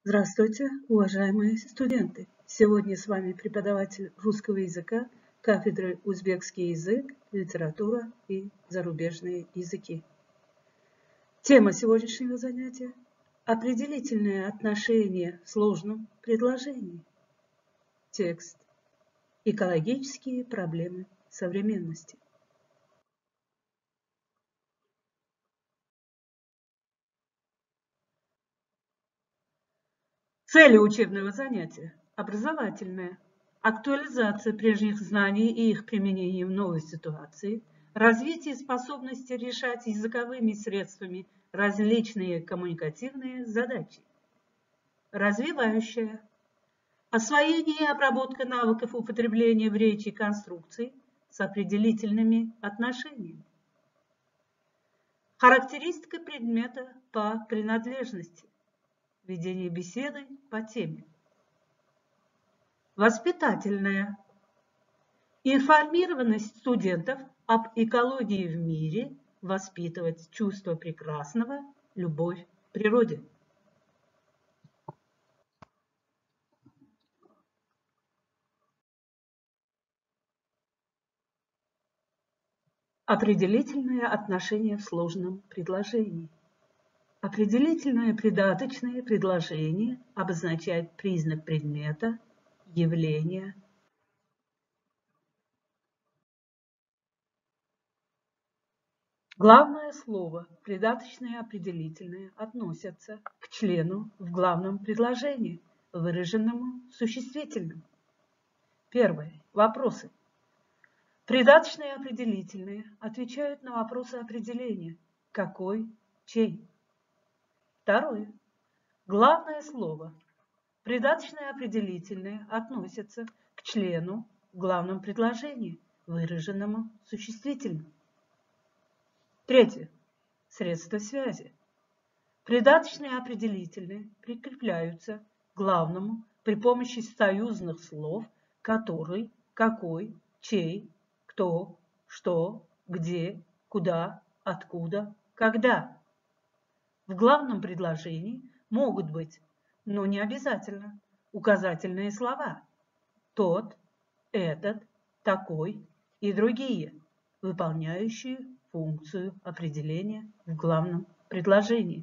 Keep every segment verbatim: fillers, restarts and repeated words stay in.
Здравствуйте, уважаемые студенты! Сегодня с вами преподаватель русского языка кафедры узбекский язык, литература и зарубежные языки. Тема сегодняшнего занятия – определительное отношение в сложном предложении. Текст – экологические проблемы современности. Цели учебного занятия – образовательная, актуализация прежних знаний и их применение в новой ситуации, развитие способности решать языковыми средствами различные коммуникативные задачи. Развивающая – освоение и обработка навыков употребления в речи конструкций с определительными отношениями. Характеристика предмета по принадлежности. Ведение беседы по теме. Воспитательная. Информированность студентов об экологии в мире, воспитывать чувство прекрасного, любовь к природе. Определительное отношение в сложном предложении. Определительное придаточное предложение обозначает признак предмета, явления. Главное слово, придаточное и определительное, относятся к члену в главном предложении, выраженному существительным. Первое. Вопросы. Придаточные и определительные отвечают на вопросы определения. Какой, чей. Второе. Главное слово. Придаточное и определительное относятся к члену в главном предложении, выраженному существительным. Третье. Средства связи. Придаточные и определительные прикрепляются к главному при помощи союзных слов который, какой, чей, кто, что, где, куда, откуда, когда. В главном предложении могут быть, но не обязательно, указательные слова тот, этот, такой и другие, выполняющие функцию определения в главном предложении.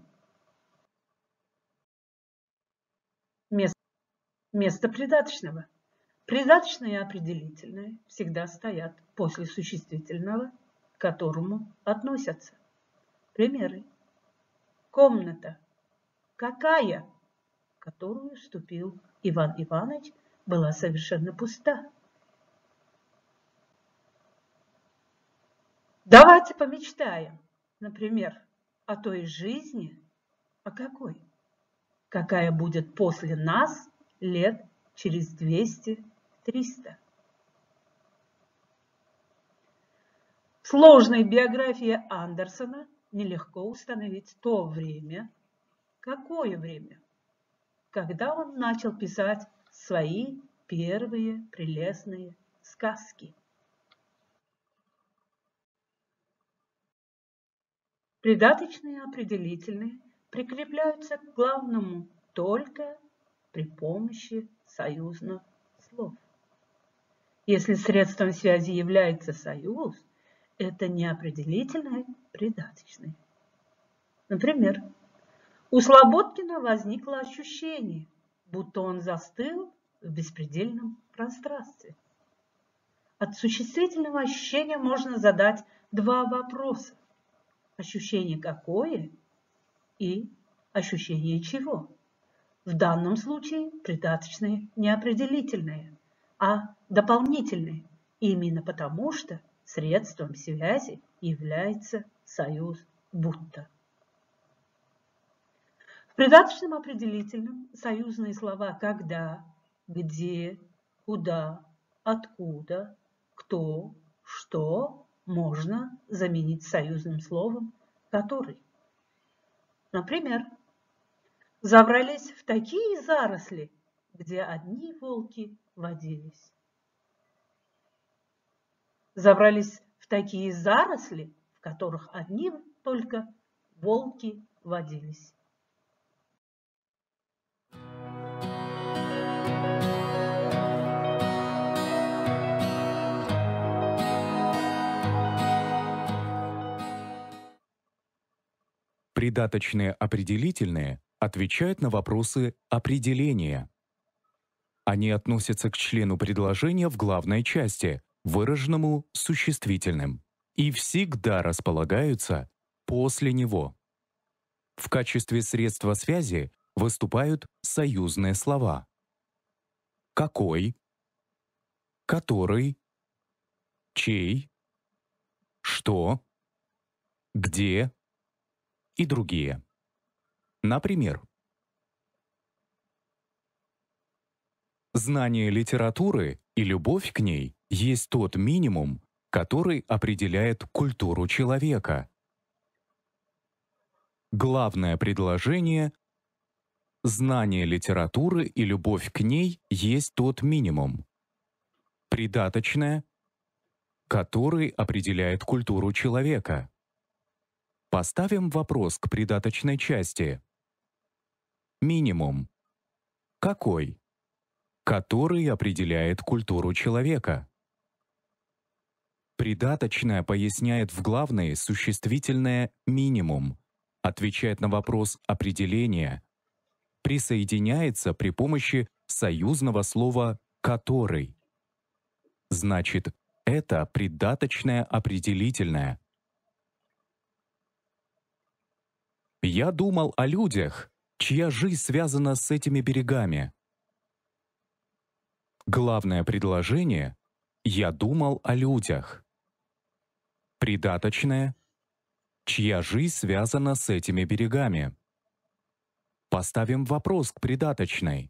Место, место придаточного. Придаточное и определительное всегда стоят после существительного, к которому относятся. Примеры. Комната. Какая? В которую вступил Иван Иванович, была совершенно пуста. Давайте помечтаем, например, о той жизни, о какой? Какая будет после нас лет через двести-триста. В сложной биографии Андерсона нелегко установить то время, какое время, когда он начал писать свои первые прелестные сказки. Придаточные и определительные прикрепляются к главному только при помощи союзных слов. Если средством связи является союз, это не определительное, придаточное. Например, у Слободкина возникло ощущение, будто он застыл в беспредельном пространстве. От существительного ощущения можно задать два вопроса. Ощущение какое и ощущение чего. В данном случае придаточные не определительные, а дополнительные, именно потому что средством связи является союз будто. В придаточном определительном союзные слова когда, где, куда, откуда, кто, что можно заменить союзным словом который. Например, забрались в такие заросли, где одни волки водились. Забрались в такие заросли, в которых одни только волки водились. Придаточные определительные отвечают на вопросы определения. Они относятся к члену предложения в главной части, выраженному существительным, и всегда располагаются после него. В качестве средства связи выступают союзные слова: какой, который, чей, что, где и другие. Например, знание литературы и любовь к ней есть тот минимум, который определяет культуру человека. Главное предложение: знание литературы и любовь к ней есть тот минимум. Придаточное: который определяет культуру человека. Поставим вопрос к придаточной части. Минимум. Какой? Который определяет культуру человека. Придаточное поясняет в главной существительное «минимум», отвечает на вопрос определения, присоединяется при помощи союзного слова «который». Значит, это придаточное определительное. Я думал о людях, чья жизнь связана с этими берегами. Главное предложение: я думал о людях. Придаточное: чья жизнь связана с этими берегами. Поставим вопрос к придаточной.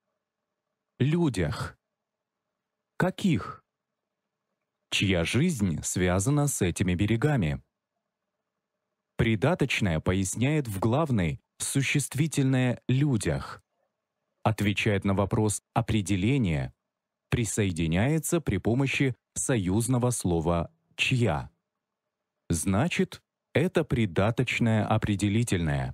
Людях. Каких? Чья жизнь связана с этими берегами. Придаточное поясняет в главной существительное «людях», отвечает на вопрос определения, присоединяется при помощи союзного слова «чья». Значит, это придаточное определительное.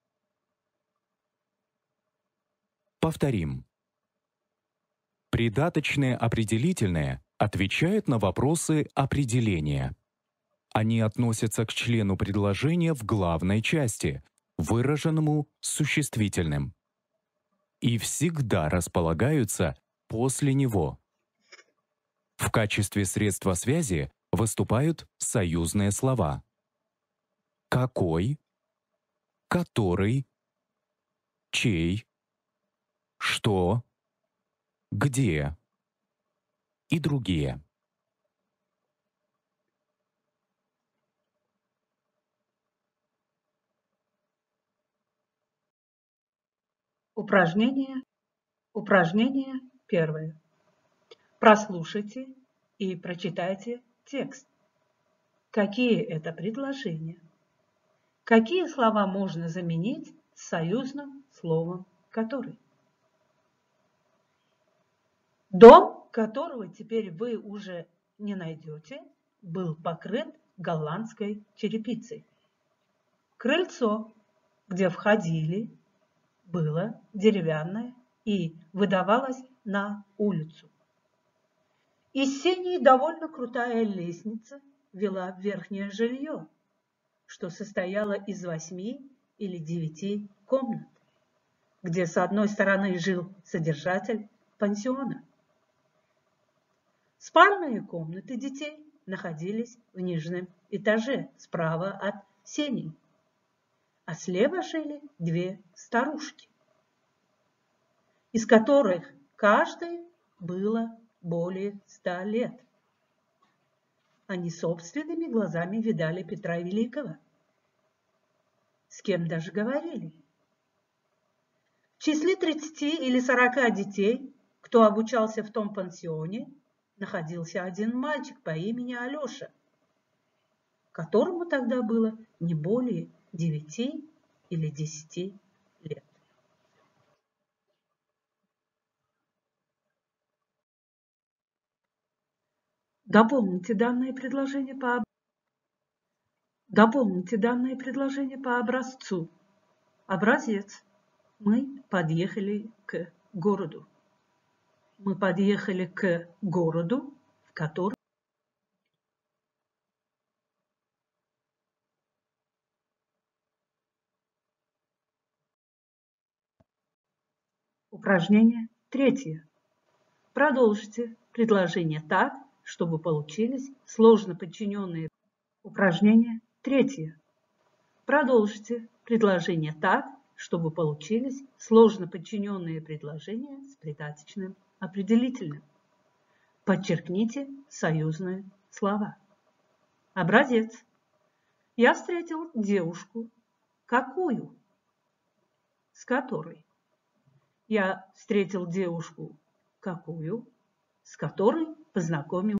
Повторим. Придаточные определительные отвечают на вопросы определения. Они относятся к члену предложения в главной части, выраженному существительным, и всегда располагаются после него. В качестве средства связи выступают союзные слова: какой, который, чей, что, где и другие. Упражнение. Упражнение первое. Прослушайте и прочитайте текст. Какие это предложения? Какие слова можно заменить союзным словом «который»? Дом, которого теперь вы уже не найдете, был покрыт голландской черепицей. Крыльцо, где входили, было деревянное и выдавалось на улицу. Из сеней довольно крутая лестница вела в верхнее жилье, что состояло из восьми или девяти комнат, где с одной стороны жил содержатель пансиона. Спальные комнаты детей находились в нижнем этаже, справа от сеней, а слева жили две старушки, из которых каждой было более ста лет. Они собственными глазами видали Петра Великого, с кем даже говорили. В числе тридцати или сорока детей, кто обучался в том пансионе, находился один мальчик по имени Алеша, которому тогда было не более девяти или десяти лет. Дополните данное предложение по, Дополните данное предложение по образцу. Образец. Мы подъехали к городу. Мы подъехали к городу, в котором Упражнение третье. Продолжите предложение так, чтобы получились сложно подчиненные. Упражнение третье. Продолжите предложение так, чтобы получились сложно подчиненные предложения с придаточным определительным. Подчеркните союзные слова. Образец. Я встретил девушку. Какую? С которой. Я встретил девушку. Какую? С которой познакомил.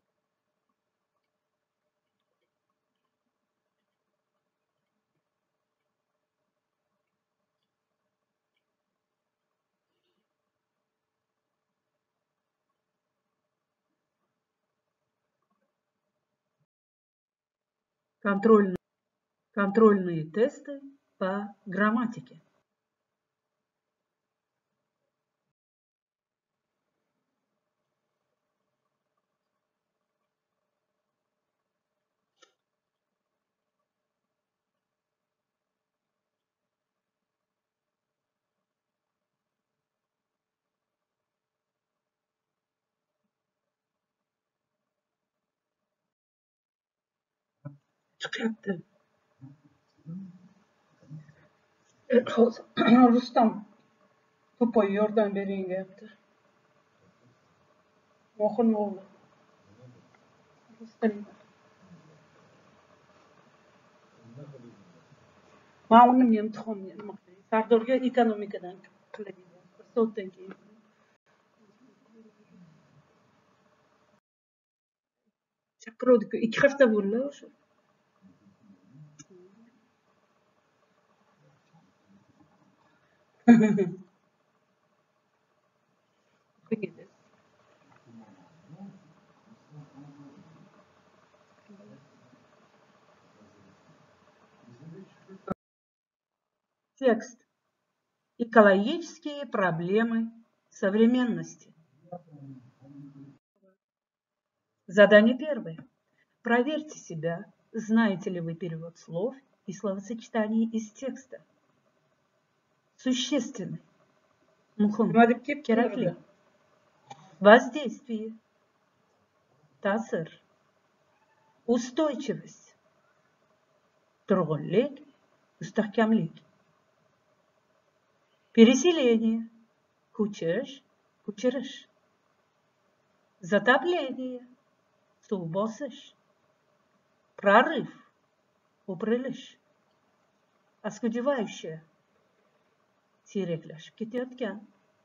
Контрольные, контрольные тесты по грамматике. Çıkarttı. Rustam tupayı yordan beri yaptı. Mohun oğlu. Rustam. Mağunum yem tıxım yem. Sardorga ekonomikadan qiladi. So'tdan keyin. Chaqiruvdi-ku, ikki hafta bo'ldi o'sha. Текст. Экологические проблемы современности. Задание первое. Проверьте себя, знаете ли вы перевод слов и словосочетаний из текста. Существенный. Мухом. Керакли. Воздействие. Тасыр. Устойчивость. Тұрғынлік, мустахкамлік. Переселение. Көчіш, көчіріш. Затопление. Су басыш. Прорыв. Упрылыш. Оскудевающее. Сирекләшіп кетayotgan.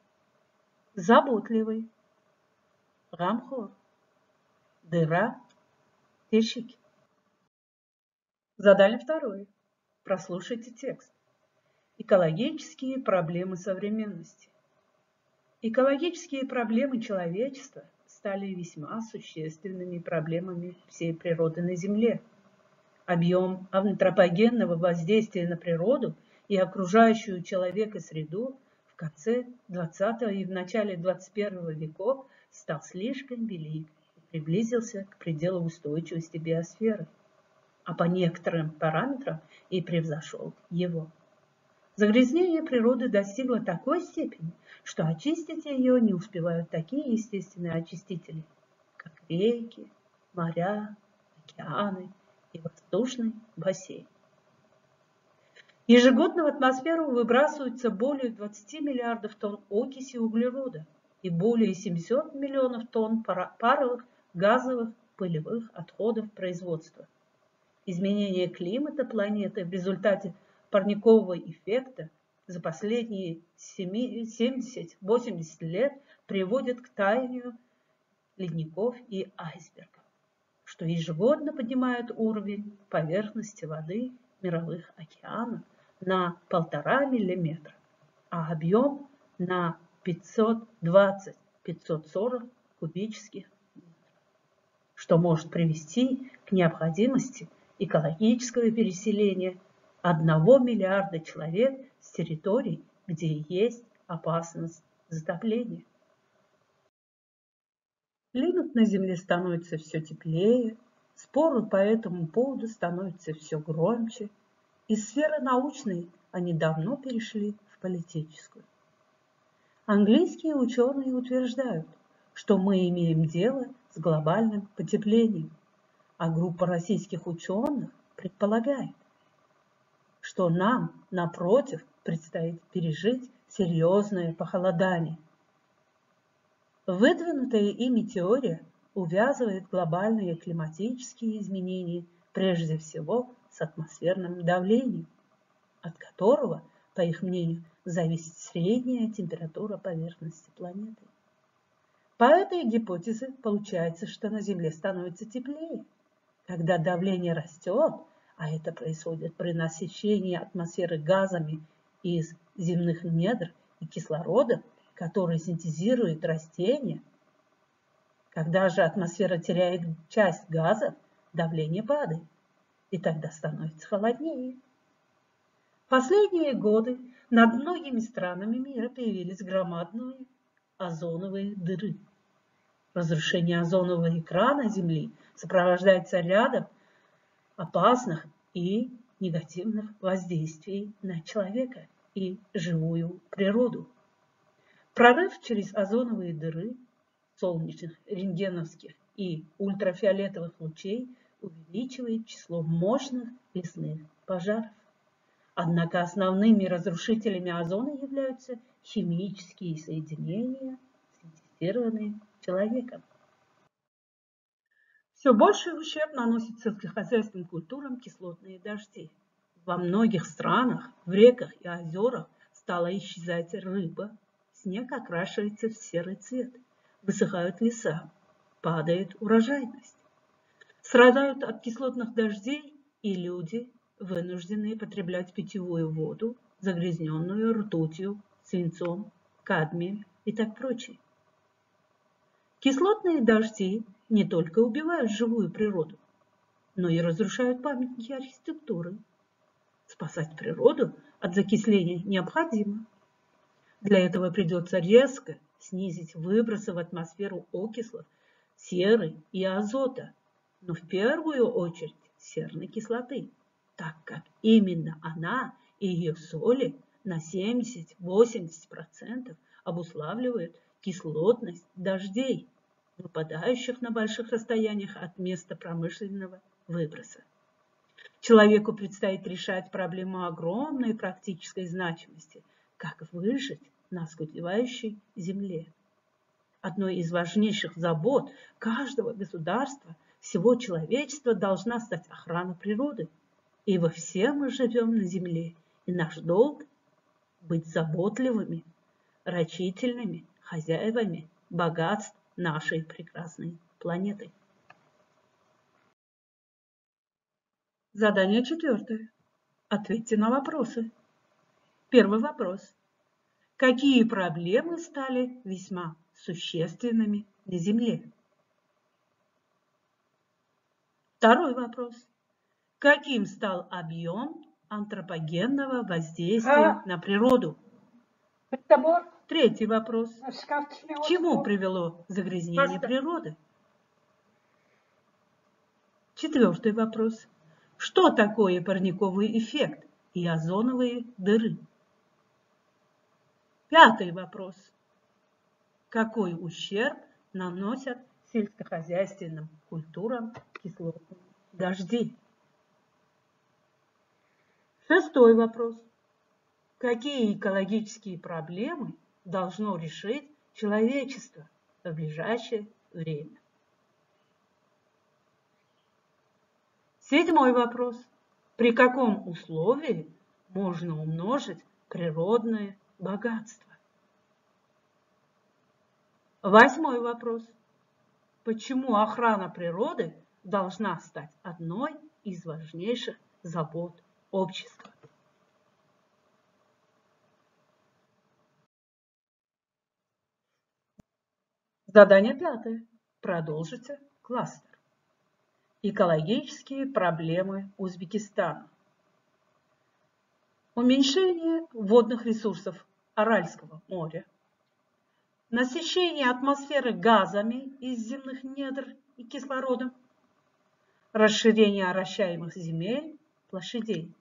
Заботливый. Гамхор. Дыра. Тешик. Задание второе. Прослушайте текст. Экологические проблемы современности. Экологические проблемы человечества стали весьма существенными проблемами всей природы на Земле. Объем антропогенного воздействия на природу и окружающую человека среду в конце двадцатого и в начале двадцать первого веков стал слишком велик и приблизился к пределу устойчивости биосферы, а по некоторым параметрам и превзошел его. Загрязнение природы достигло такой степени, что очистить ее не успевают такие естественные очистители, как реки, моря, океаны и воздушный бассейн. Ежегодно в атмосферу выбрасывается более двадцати миллиардов тонн окиси углерода и более семисот миллионов тонн паровых, газовых, пылевых отходов производства. Изменение климата планеты в результате парникового эффекта за последние семьдесят-восемьдесят лет приводит к таянию ледников и айсбергов, что ежегодно поднимает уровень поверхности воды мировых океанов на полтора миллиметра, а объем на пятьсот двадцать — пятьсот сорок кубических метров, что может привести к необходимости экологического переселения одного миллиарда человек с территорий, где есть опасность затопления. Климат на Земле становится все теплее, споры по этому поводу становятся все громче. Из сферы научной они давно перешли в политическую. Английские ученые утверждают, что мы имеем дело с глобальным потеплением, а группа российских ученых предполагает, что нам, напротив, предстоит пережить серьезное похолодание. Выдвинутая ими теория увязывает глобальные климатические изменения прежде всего с атмосферным давлением, от которого, по их мнению, зависит средняя температура поверхности планеты. По этой гипотезе получается, что на Земле становится теплее, когда давление растет, а это происходит при насыщении атмосферы газами из земных недр и кислородом, который синтезирует растения. Когда же атмосфера теряет часть газов, давление падает, и тогда становится холоднее. В последние годы над многими странами мира появились громадные озоновые дыры. Разрушение озонового экрана Земли сопровождается рядом опасных и негативных воздействий на человека и живую природу. Прорыв через озоновые дыры солнечных, рентгеновских и ультрафиолетовых лучей увеличивает число мощных лесных пожаров. Однако основными разрушителями озона являются химические соединения, синтезированные человеком. Все больший ущерб наносит сельскохозяйственным культурам кислотные дожди. Во многих странах, в реках и озерах стала исчезать рыба, снег окрашивается в серый цвет, высыхают леса, падает урожайность. Страдают от кислотных дождей и люди, вынужденные потреблять питьевую воду, загрязненную ртутью, свинцом, кадмием и так прочее. Кислотные дожди не только убивают живую природу, но и разрушают памятники архитектуры. Спасать природу от закисления необходимо. Для этого придется резко снизить выбросы в атмосферу окислов серы и азота, но в первую очередь серной кислоты, так как именно она и ее соли на семьдесят-восемьдесят процентов обуславливают кислотность дождей, выпадающих на больших расстояниях от места промышленного выброса. Человеку предстоит решать проблему огромной практической значимости, как выжить на оскудевающей земле. Одной из важнейших забот каждого государства, всего человечества должна стать охрана природы, ибо все мы живем на земле, и наш долг – быть заботливыми, рачительными хозяевами богатств нашей прекрасной планеты. Задание четвертое. Ответьте на вопросы. Первый вопрос. Какие проблемы стали весьма существенными на Земле? Второй вопрос. Каким стал объем антропогенного воздействия на природу? Третий вопрос. К чему привело загрязнение природы? Четвертый вопрос. Что такое парниковый эффект и озоновые дыры? Пятый вопрос. Какой ущерб наносят сельскохозяйственным культурам кислотные дожди? Шестой вопрос. Какие экологические проблемы должно решить человечество в ближайшее время? Седьмой вопрос. При каком условии можно умножить природное богатство? Восьмой вопрос. Почему охрана природы должна стать одной из важнейших забот общества? Задание пятое. Продолжите кластер. Экологические проблемы Узбекистана. Уменьшение водных ресурсов Аральского моря. Насыщение атмосферы газами из земных недр и кислородом. Расширение орощаемых земель, площадей.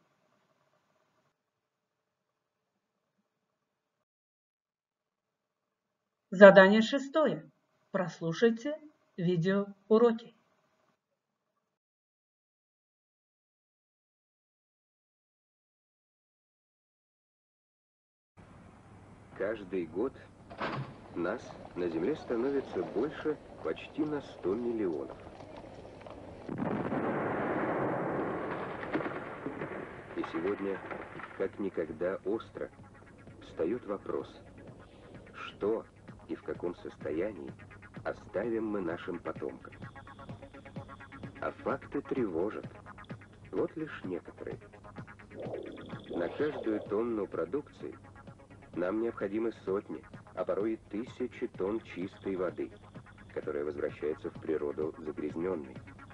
Задание шестое. Прослушайте видеоуроки. Каждый год нас на Земле становится больше почти на сто миллионов. И сегодня, как никогда остро, встает вопрос, что и в каком состоянии оставим мы нашим потомкам. А факты тревожат. Вот лишь некоторые. На каждую тонну продукции нам необходимы сотни, а порой и тысячи тонн чистой воды, которая возвращается в природу загрязненной.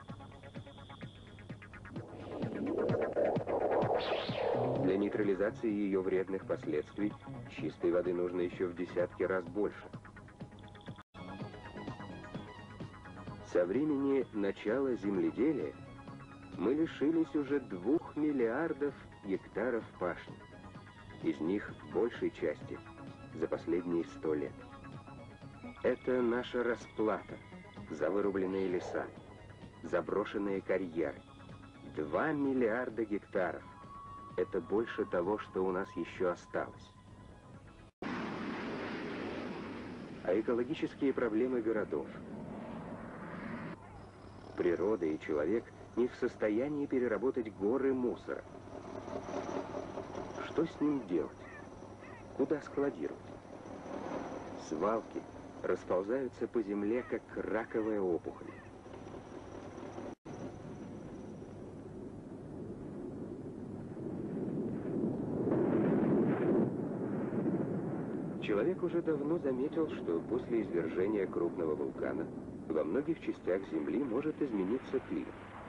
Для нейтрализации ее вредных последствий чистой воды нужно еще в десятки раз больше. Со времени начала земледелия мы лишились уже двух миллиардов гектаров пашни. Из них большей части за последние сто лет. Это наша расплата за вырубленные леса, заброшенные карьеры. Два миллиарда гектаров. Это больше того, что у нас еще осталось. А экологические проблемы городов. Природа и человек не в состоянии переработать горы мусора. Что с ним делать? Куда складировать? Свалки расползаются по земле, как раковая опухоль. Человек уже давно заметил, что после извержения крупного вулкана во многих частях Земли может измениться климат.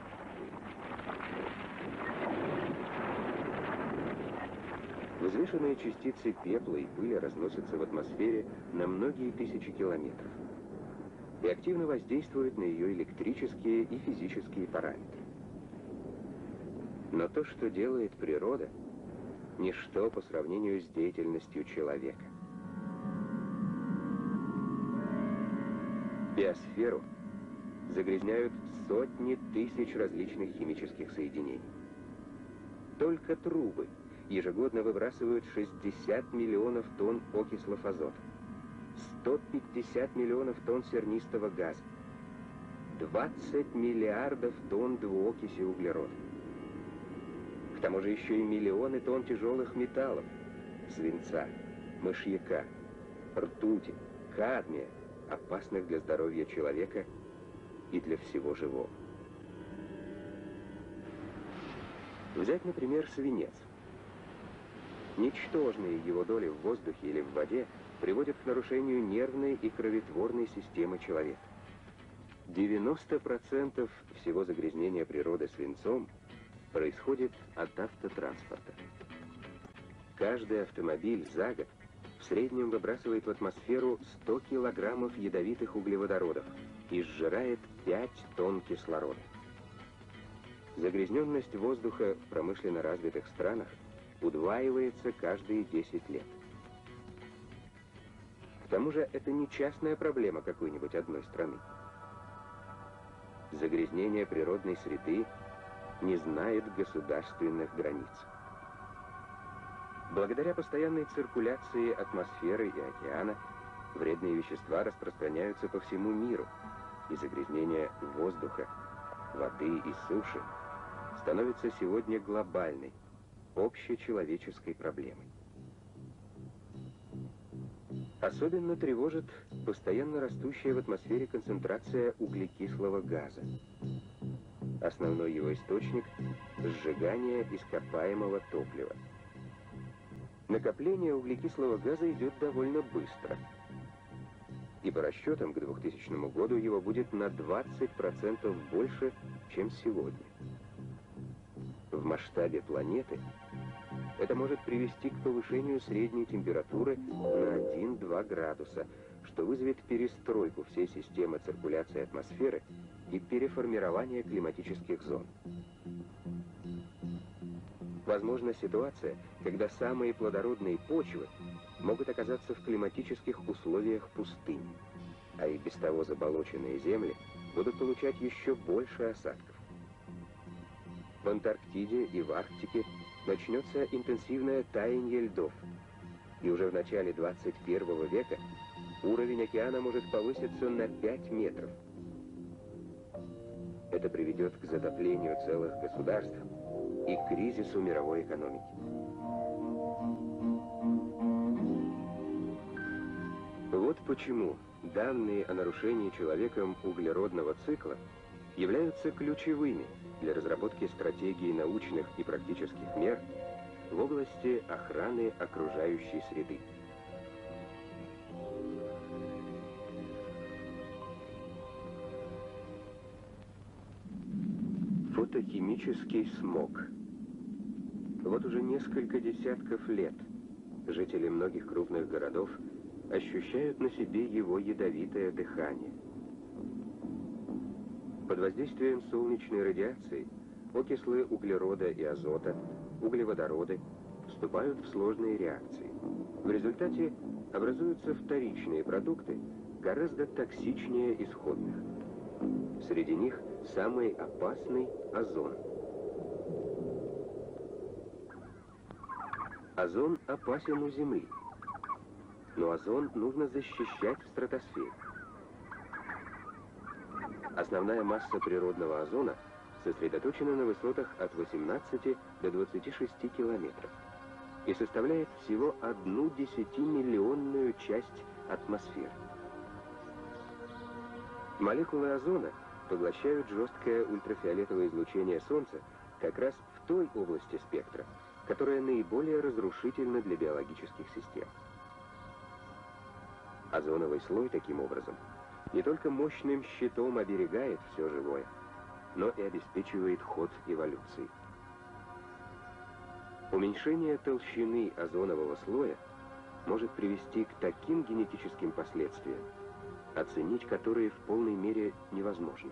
Взвешенные частицы пепла и пыли разносятся в атмосфере на многие тысячи километров и активно воздействуют на ее электрические и физические параметры. Но то, что делает природа, ничто по сравнению с деятельностью человека. Биосферу загрязняют сотни тысяч различных химических соединений. Только трубы ежегодно выбрасывают шестьдесят миллионов тонн окислов азота, сто пятьдесят миллионов тонн сернистого газа, двадцать миллиардов тонн двуокиси углерода. К тому же еще и миллионы тонн тяжелых металлов, свинца, мышьяка, ртути, кадмия, опасных для здоровья человека и для всего живого. Взять, например, свинец. Ничтожные его доли в воздухе или в воде приводят к нарушению нервной и кроветворной системы человека. девяносто процентов всего загрязнения природы свинцом происходит от автотранспорта. Каждый автомобиль за год в среднем выбрасывает в атмосферу сто килограммов ядовитых углеводородов и сжирает пять тонн кислорода. Загрязненность воздуха в промышленно развитых странах удваивается каждые десять лет. К тому же это не частная проблема какой-нибудь одной страны. Загрязнение природной среды не знает государственных границ. Благодаря постоянной циркуляции атмосферы и океана вредные вещества распространяются по всему миру, и загрязнение воздуха, воды и суши становится сегодня глобальной, общечеловеческой проблемой. Особенно тревожит постоянно растущая в атмосфере концентрация углекислого газа. Основной его источник – сжигание ископаемого топлива. Накопление углекислого газа идет довольно быстро. И по расчетам к двухтысячному году его будет на двадцать процентов больше, чем сегодня. В масштабе планеты это может привести к повышению средней температуры на один-два градуса, что вызовет перестройку всей системы циркуляции атмосферы и переформирование климатических зон. Возможна ситуация, когда самые плодородные почвы могут оказаться в климатических условиях пустынь, а и без того заболоченные земли будут получать еще больше осадков. В Антарктиде и в Арктике начнется интенсивное таяние льдов, и уже в начале двадцать первого века уровень океана может повыситься на пять метров. Это приведет к затоплению целых государств и к кризису мировой экономики. Вот почему данные о нарушении человеком углеродного цикла являются ключевыми для разработки стратегий научных и практических мер в области охраны окружающей среды. Фотохимический смог. Вот уже несколько десятков лет жители многих крупных городов ощущают на себе его ядовитое дыхание. Под воздействием солнечной радиации окислы углерода и азота, углеводороды вступают в сложные реакции. В результате образуются вторичные продукты, гораздо токсичнее исходных. Среди них самый опасный – озон. Озон опасен у Земли, но озон нужно защищать в стратосфере. Основная масса природного озона сосредоточена на высотах от восемнадцати до двадцати шести километров и составляет всего одну десятимиллионную часть атмосферы. Молекулы озона поглощают жесткое ультрафиолетовое излучение Солнца как раз в той области спектра, которая наиболее разрушительна для биологических систем. Озоновый слой, таким образом, не только мощным щитом оберегает все живое, но и обеспечивает ход эволюции. Уменьшение толщины озонового слоя может привести к таким генетическим последствиям, оценить которые в полной мере невозможно.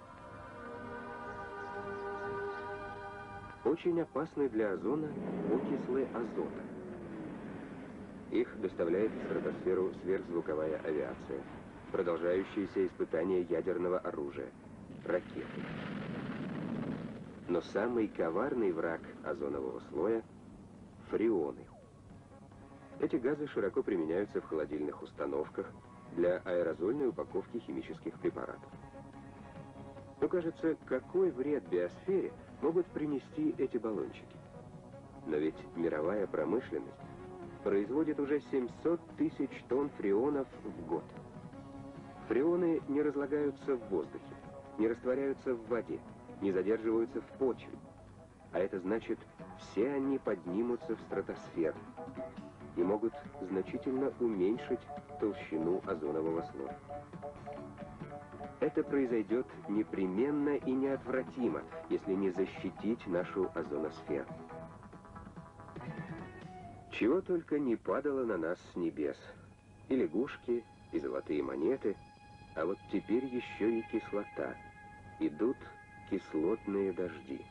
Очень опасны для озона окислы азота. Их доставляет в стратосферу сверхзвуковая авиация, продолжающиеся испытания ядерного оружия, ракеты. Но самый коварный враг озонового слоя – фреоны. Эти газы широко применяются в холодильных установках для аэрозольной упаковки химических препаратов. Но кажется, какой вред биосфере могут принести эти баллончики? Но ведь мировая промышленность производит уже семьсот тысяч тонн фреонов в год. Фреоны не разлагаются в воздухе, не растворяются в воде, не задерживаются в почве. А это значит, все они поднимутся в стратосферу и могут значительно уменьшить толщину озонового слоя. Это произойдет непременно и неотвратимо, если не защитить нашу озоносферу. Чего только не падало на нас с небес. И лягушки, и золотые монеты, а вот теперь еще и кислота. Идут кислотные дожди.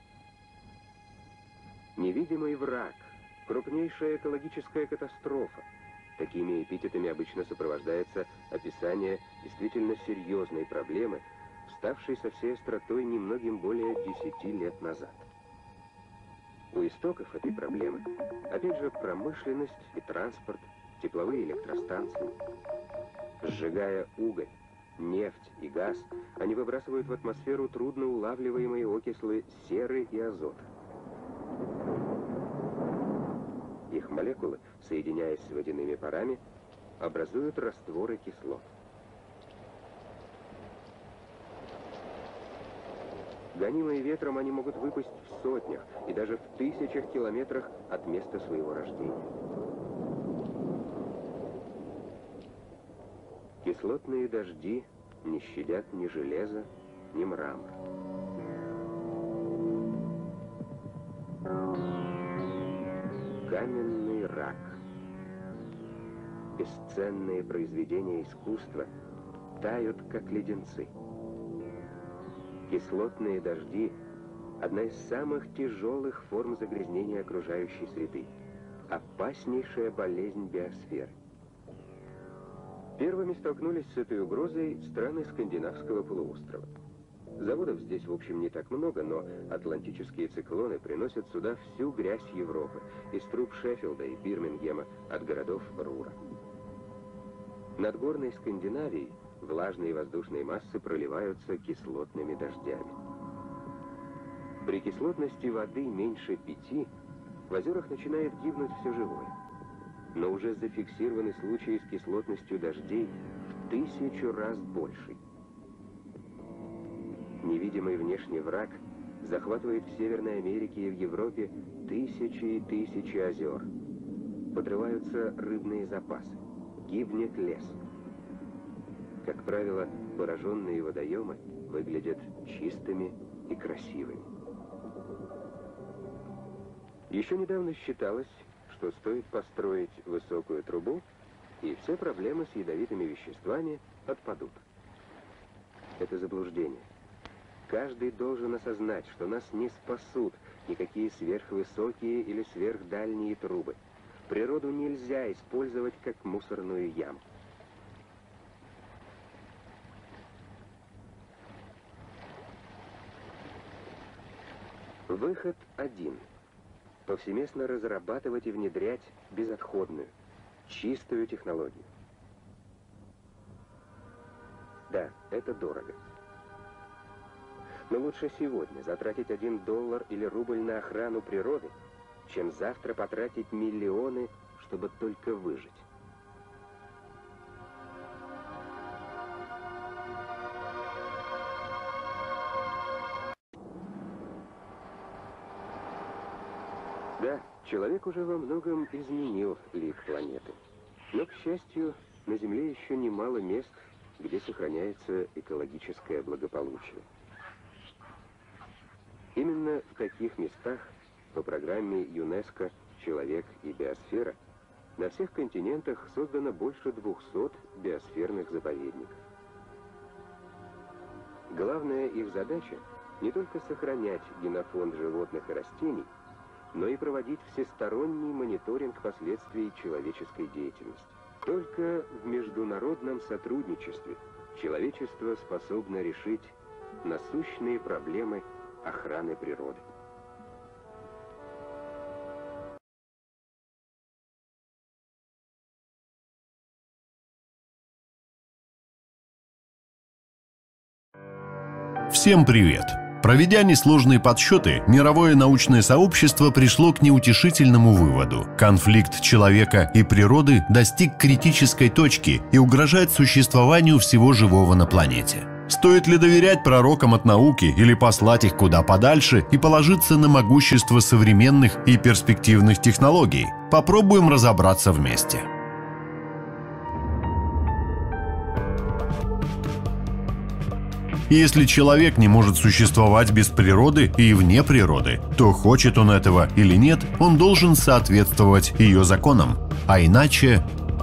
Невидимый враг, крупнейшая экологическая катастрофа. Такими эпитетами обычно сопровождается описание действительно серьезной проблемы, вставшей со всей остротой немногим более десяти лет назад. У истоков этой проблемы, опять же, промышленность и транспорт, тепловые электростанции. Сжигая уголь, нефть и газ, они выбрасывают в атмосферу трудноулавливаемые окислы серы и азота. Их молекулы, соединяясь с водяными парами, образуют растворы кислот. Гонимые ветром, они могут выпасть в сотнях и даже в тысячах километрах от места своего рождения. Кислотные дожди не щадят ни железа, ни мрамор. Каменный рак. Бесценные произведения искусства тают, как леденцы. Кислотные дожди одна из самых тяжелых форм загрязнения окружающей среды, опаснейшая болезнь биосферы. Первыми столкнулись с этой угрозой страны скандинавского полуострова. Заводов здесь, в общем, не так много, но атлантические циклоны приносят сюда всю грязь Европы, из труб Шеффилда и Бирмингема, от городов Рура. Над горной Скандинавией влажные воздушные массы проливаются кислотными дождями. При кислотности воды меньше пяти в озерах начинает гибнуть все живое. Но уже зафиксированы случаи с кислотностью дождей в тысячу раз большей. Невидимый внешний враг захватывает в Северной Америке и в Европе тысячи и тысячи озер. Подрываются рыбные запасы, гибнет лес. Как правило, пораженные водоемы выглядят чистыми и красивыми. Еще недавно считалось, что стоит построить высокую трубу, и все проблемы с ядовитыми веществами отпадут. Это заблуждение. Каждый должен осознать, что нас не спасут никакие сверхвысокие или сверхдальние трубы. Природу нельзя использовать как мусорную яму. Выход один. Повсеместно разрабатывать и внедрять безотходную, чистую технологию. Да, это дорого. Но лучше сегодня затратить один доллар или рубль на охрану природы, чем завтра потратить миллионы, чтобы только выжить. Да, человек уже во многом изменил лик планеты. Но, к счастью, на Земле еще немало мест, где сохраняется экологическое благополучие. Именно в таких местах по программе ЮНЕСКО «Человек и биосфера» на всех континентах создано больше двухсот биосферных заповедников. Главная их задача не только сохранять генофонд животных и растений, но и проводить всесторонний мониторинг последствий человеческой деятельности. Только в международном сотрудничестве человечество способно решить насущные проблемы охраны природы. Всем привет! Проведя несложные подсчеты, мировое научное сообщество пришло к неутешительному выводу. Конфликт человека и природы достиг критической точки и угрожает существованию всего живого на планете. Стоит ли доверять пророкам от науки или послать их куда подальше и положиться на могущество современных и перспективных технологий? Попробуем разобраться вместе. Если человек не может существовать без природы и вне природы, то хочет он этого или нет, он должен соответствовать ее законам. А иначе...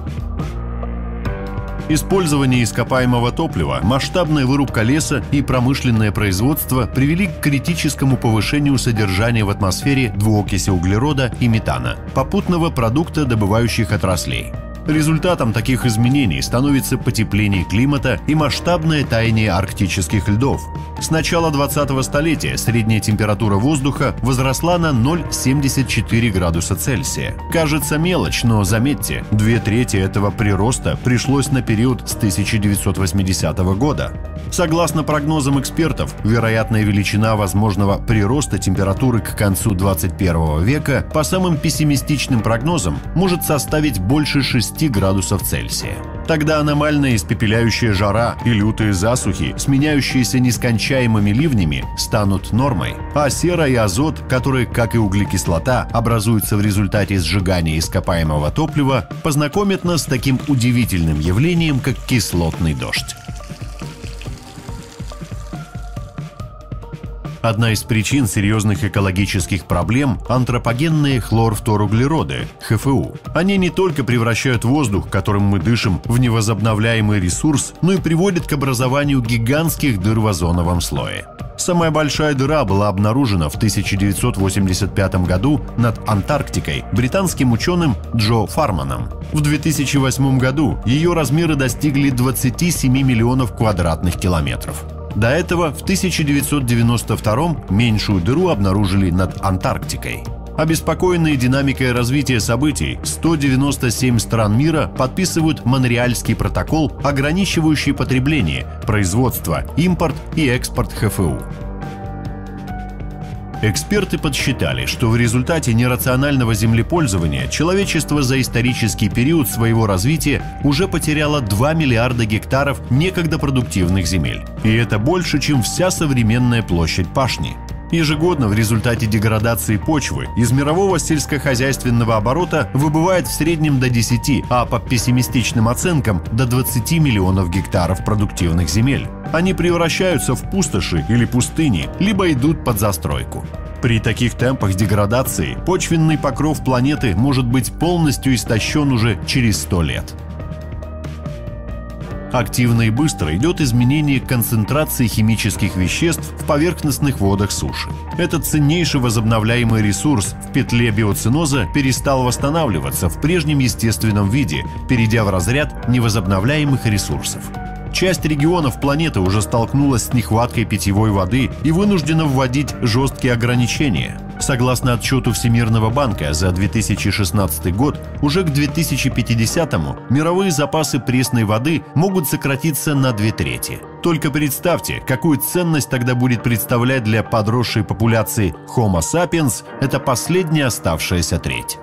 Использование ископаемого топлива, масштабная вырубка леса и промышленное производство привели к критическому повышению содержания в атмосфере двуокиси углерода и метана, попутного продукта добывающих отраслей. Результатом таких изменений становится потепление климата и масштабное таяние арктических льдов. С начала двадцатого столетия средняя температура воздуха возросла на ноль целых семьдесят четыре градуса Цельсия. Кажется мелочь, но заметьте, две трети этого прироста пришлось на период с тысяча девятьсот восьмидесятого года. Согласно прогнозам экспертов, вероятная величина возможного прироста температуры к концу двадцать первого века по самым пессимистичным прогнозам может составить больше шести градусов Цельсия. Тогда аномальная испепеляющая жара и лютые засухи, сменяющиеся нескончаемыми ливнями, станут нормой, а сера и азот, которые, как и углекислота, образуются в результате сжигания ископаемого топлива, познакомят нас с таким удивительным явлением, как кислотный дождь. Одна из причин серьезных экологических проблем – антропогенные хлорфторуглероды, ха эф у. Они не только превращают воздух, которым мы дышим, в невозобновляемый ресурс, но и приводят к образованию гигантских дыр в озоновом слое. Самая большая дыра была обнаружена в тысяча девятьсот восемьдесят пятом году над Антарктикой британским ученым Джо Фарманом. В две тысячи восьмом году ее размеры достигли двадцати семи миллионов квадратных километров. До этого в тысяча девятьсот девяносто втором меньшую дыру обнаружили над Антарктикой. Обеспокоенные динамикой развития событий, сто девяносто семь стран мира подписывают Монреальский протокол, ограничивающий потребление, производство, импорт и экспорт ха эф у. Эксперты подсчитали, что в результате нерационального землепользования человечество за исторический период своего развития уже потеряло два миллиарда гектаров некогда продуктивных земель. И это больше, чем вся современная площадь пашни. Ежегодно в результате деградации почвы из мирового сельскохозяйственного оборота выбывает в среднем до десяти, а по пессимистичным оценкам до двадцати миллионов гектаров продуктивных земель. Они превращаются в пустоши или пустыни, либо идут под застройку. При таких темпах деградации почвенный покров планеты может быть полностью истощен уже через сто лет. Активно и быстро идет изменение концентрации химических веществ в поверхностных водах суши. Этот ценнейший возобновляемый ресурс в петле биоценоза перестал восстанавливаться в прежнем естественном виде, перейдя в разряд невозобновляемых ресурсов. Часть регионов планеты уже столкнулась с нехваткой питьевой воды и вынуждена вводить жесткие ограничения. Согласно отчету Всемирного банка за две тысячи шестнадцатый год, уже к две тысячи пятидесятому мировые запасы пресной воды могут сократиться на две трети. Только представьте, какую ценность тогда будет представлять для подросшей популяции Homo sapiens эта последняя оставшаяся треть.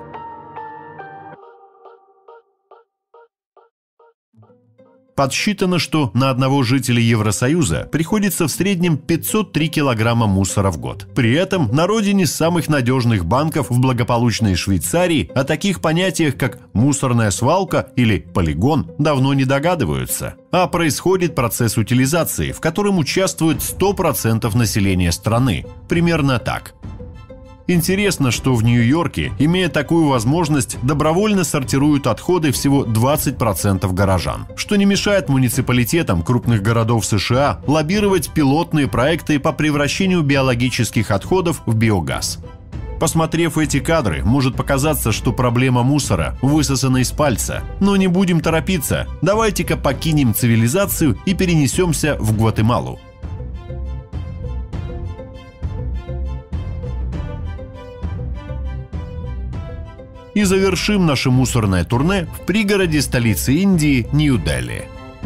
Подсчитано, что на одного жителя Евросоюза приходится в среднем пятьсот три килограмма мусора в год. При этом на родине самых надежных банков в благополучной Швейцарии о таких понятиях, как мусорная свалка или полигон, давно не догадываются. А происходит процесс утилизации, в котором участвует сто процентов населения страны. Примерно так. Интересно, что в Нью-Йорке, имея такую возможность, добровольно сортируют отходы всего двадцать процентов горожан, что не мешает муниципалитетам крупных городов США лоббировать пилотные проекты по превращению биологических отходов в биогаз. Посмотрев эти кадры, может показаться, что проблема мусора высосана из пальца. Но не будем торопиться, давайте-ка покинем цивилизацию и перенесемся в Гватемалу. И завершим наше мусорное турне в пригороде столицы Индии Нью-Дели.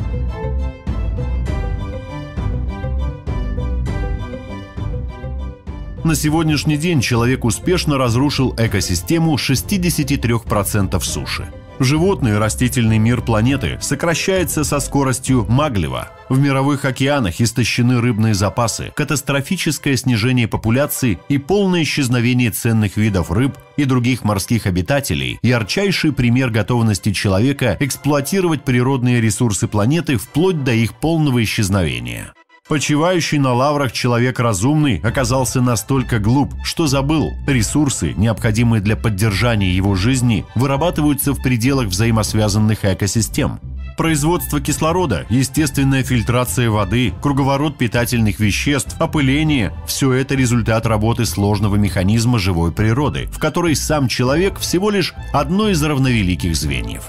На сегодняшний день человек успешно разрушил экосистему шестидесяти трёх процентов суши. Животный и растительный мир планеты сокращается со скоростью Маглева. В мировых океанах истощены рыбные запасы, катастрофическое снижение популяции и полное исчезновение ценных видов рыб и других морских обитателей – ярчайший пример готовности человека эксплуатировать природные ресурсы планеты вплоть до их полного исчезновения. Почивающий на лаврах человек разумный оказался настолько глуп, что забыл, ресурсы, необходимые для поддержания его жизни, вырабатываются в пределах взаимосвязанных экосистем. Производство кислорода, естественная фильтрация воды, круговорот питательных веществ, опыление – все это результат работы сложного механизма живой природы, в которой сам человек всего лишь одно из равновеликих звеньев.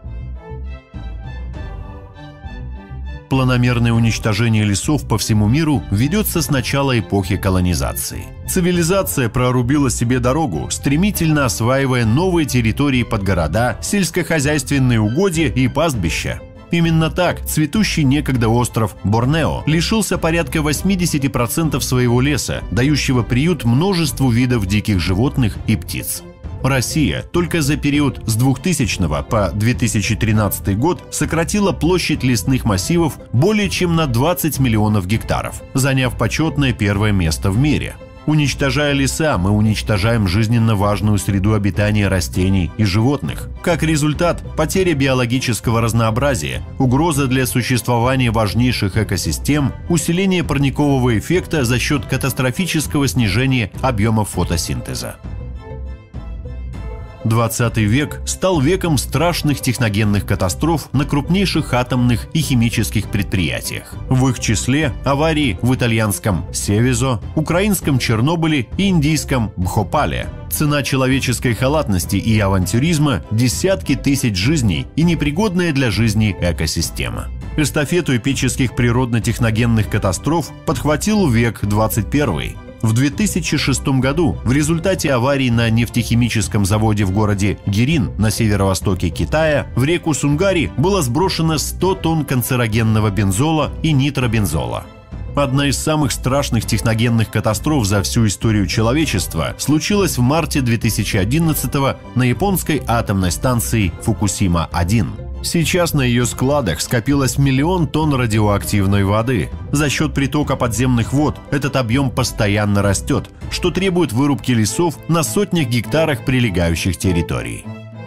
Планомерное уничтожение лесов по всему миру ведется с начала эпохи колонизации. Цивилизация прорубила себе дорогу, стремительно осваивая новые территории под города, сельскохозяйственные угодья и пастбища. Именно так цветущий некогда остров Борнео лишился порядка восьмидесяти процентов своего леса, дающего приют множеству видов диких животных и птиц. Россия только за период с двухтысячного по две тысячи тринадцатый год сократила площадь лесных массивов более чем на двадцать миллионов гектаров, заняв почетное первое место в мире. Уничтожая леса, мы уничтожаем жизненно важную среду обитания растений и животных. Как результат, потеря биологического разнообразия, угроза для существования важнейших экосистем, усиление парникового эффекта за счет катастрофического снижения объемов фотосинтеза. двадцатый век стал веком страшных техногенных катастроф на крупнейших атомных и химических предприятиях. В их числе аварии в итальянском Севизо, украинском Чернобыле и индийском Бхопале. Цена человеческой халатности и авантюризма – десятки тысяч жизней и непригодная для жизни экосистема. Эстафету эпических природно-техногенных катастроф подхватил век двадцать первый. В две тысячи шестом году в результате аварии на нефтехимическом заводе в городе Гирин на северо-востоке Китая в реку Сунгари было сброшено сто тонн канцерогенного бензола и нитробензола. Одна из самых страшных техногенных катастроф за всю историю человечества случилась в марте две тысячи одиннадцатого на японской атомной станции Фукусима один. Сейчас на ее складах скопилось миллион тонн радиоактивной воды. За счет притока подземных вод этот объем постоянно растет, что требует вырубки лесов на сотнях гектарах прилегающих территорий.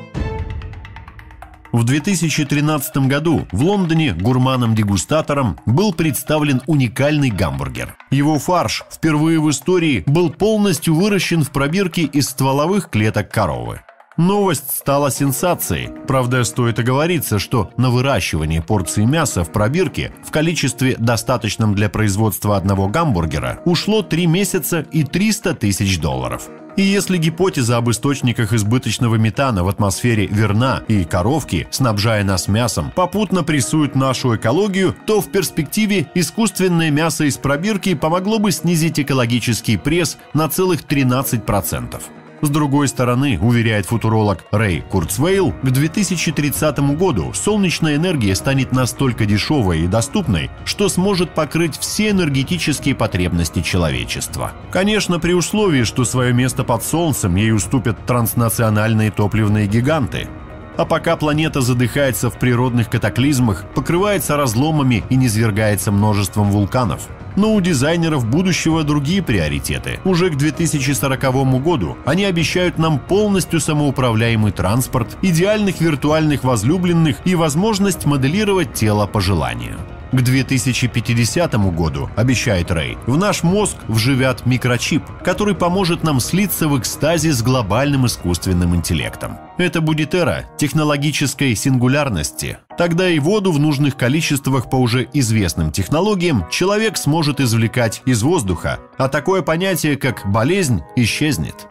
В две тысячи тринадцатом году в Лондоне гурманом-дегустатором был представлен уникальный гамбургер. Его фарш впервые в истории был полностью выращен в пробирке из стволовых клеток коровы. Новость стала сенсацией. Правда, стоит оговориться, что на выращивание порции мяса в пробирке в количестве, достаточном для производства одного гамбургера, ушло три месяца и триста тысяч долларов. И если гипотеза об источниках избыточного метана в атмосфере верна, и коровки, снабжая нас мясом, попутно прессуют нашу экологию, то в перспективе искусственное мясо из пробирки помогло бы снизить экологический пресс на целых тринадцать процентов. С другой стороны, уверяет футуролог Рэй Курцвейл, к две тысячи тридцатому году солнечная энергия станет настолько дешевой и доступной, что сможет покрыть все энергетические потребности человечества. Конечно, при условии, что свое место под солнцем ей уступят транснациональные топливные гиганты. А пока планета задыхается в природных катаклизмах, покрывается разломами и низвергается множеством вулканов. Но у дизайнеров будущего другие приоритеты. Уже к две тысячи сороковому году они обещают нам полностью самоуправляемый транспорт, идеальных виртуальных возлюбленных и возможность моделировать тело по желанию. К две тысячи пятидесятому году, обещает Рэй, в наш мозг вживят микрочип, который поможет нам слиться в экстазе с глобальным искусственным интеллектом. Это будет эра технологической сингулярности. Тогда и воду в нужных количествах по уже известным технологиям человек сможет извлекать из воздуха, а такое понятие, как болезнь, исчезнет.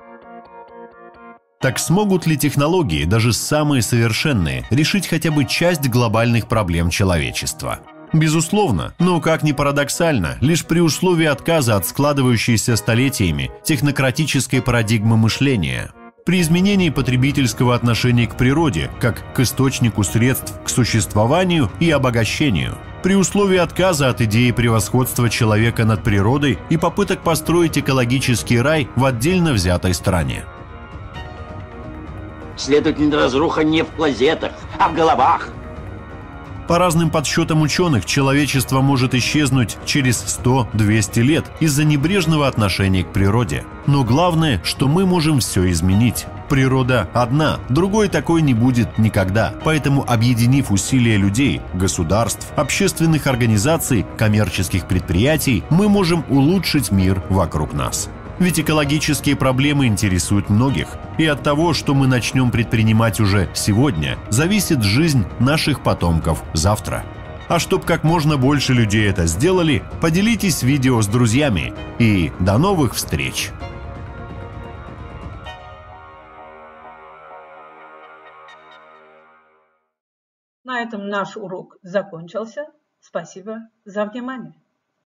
Так смогут ли технологии, даже самые совершенные, решить хотя бы часть глобальных проблем человечества? Безусловно, но, как ни парадоксально, лишь при условии отказа от складывающейся столетиями технократической парадигмы мышления. При изменении потребительского отношения к природе, как к источнику средств к существованию и обогащению. При условии отказа от идеи превосходства человека над природой и попыток построить экологический рай в отдельно взятой стране. Следовательно, разруха не в клозетах, а в головах. По разным подсчетам ученых, человечество может исчезнуть через сто-двести лет из-за небрежного отношения к природе. Но главное, что мы можем все изменить. Природа одна, другой такой не будет никогда. Поэтому, объединив усилия людей, государств, общественных организаций, коммерческих предприятий, мы можем улучшить мир вокруг нас. Ведь экологические проблемы интересуют многих. И от того, что мы начнем предпринимать уже сегодня, зависит жизнь наших потомков завтра. А чтоб как можно больше людей это сделали, поделитесь видео с друзьями. И до новых встреч! На этом наш урок закончился. Спасибо за внимание.